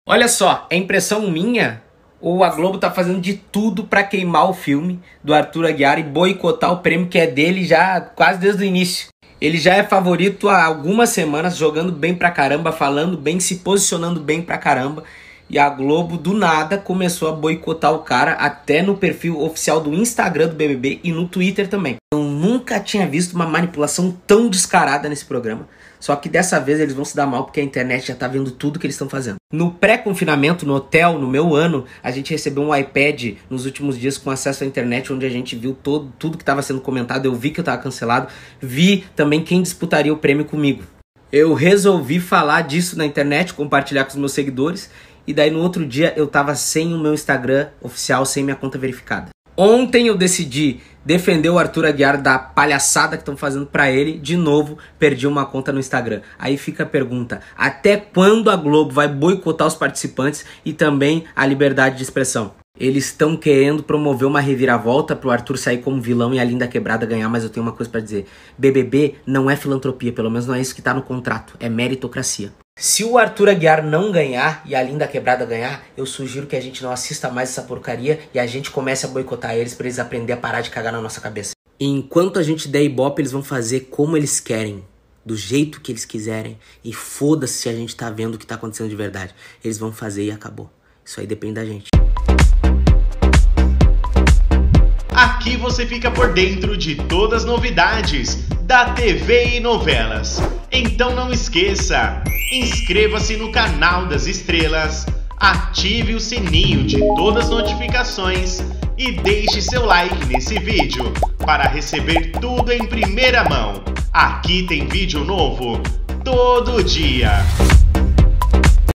Olha só, é impressão minha ou a Globo tá fazendo de tudo pra queimar o filme do Arthur Aguiar e boicotar o prêmio que é dele já quase desde o início. Ele já é favorito há algumas semanas, jogando bem pra caramba, falando bem, se posicionando bem pra caramba. E a Globo, do nada, começou a boicotar o cara até no perfil oficial do Instagram do BBB e no Twitter também. Eu nunca tinha visto uma manipulação tão descarada nesse programa. Só que dessa vez eles vão se dar mal porque a internet já tá vendo tudo que eles estão fazendo. No pré-confinamento, no hotel, no meu ano, a gente recebeu um iPad nos últimos dias com acesso à internet, onde a gente viu tudo que estava sendo comentado. Eu vi que eu tava cancelado, vi também quem disputaria o prêmio comigo. Eu resolvi falar disso na internet, compartilhar com os meus seguidores, e daí no outro dia eu tava sem o meu Instagram oficial, sem minha conta verificada. Ontem eu decidi defender o Arthur Aguiar da palhaçada que estão fazendo pra ele. De novo, perdi uma conta no Instagram. Aí fica a pergunta, até quando a Globo vai boicotar os participantes e também a liberdade de expressão? Eles estão querendo promover uma reviravolta pro Arthur sair como vilão e a Linda Quebrada ganhar, mas eu tenho uma coisa pra dizer. BBB não é filantropia, pelo menos não é isso que tá no contrato, é meritocracia. Se o Arthur Aguiar não ganhar e a Linda Quebrada ganhar, eu sugiro que a gente não assista mais essa porcaria e a gente comece a boicotar eles pra eles aprenderem a parar de cagar na nossa cabeça. E enquanto a gente der ibope, eles vão fazer como eles querem, do jeito que eles quiserem, e foda-se se a gente tá vendo o que tá acontecendo de verdade. Eles vão fazer e acabou. Isso aí depende da gente. Aqui você fica por dentro de todas as novidades da TV e novelas. Então não esqueça, inscreva-se no canal das estrelas, ative o sininho de todas as notificações e deixe seu like nesse vídeo para receber tudo em primeira mão. Aqui tem vídeo novo todo dia.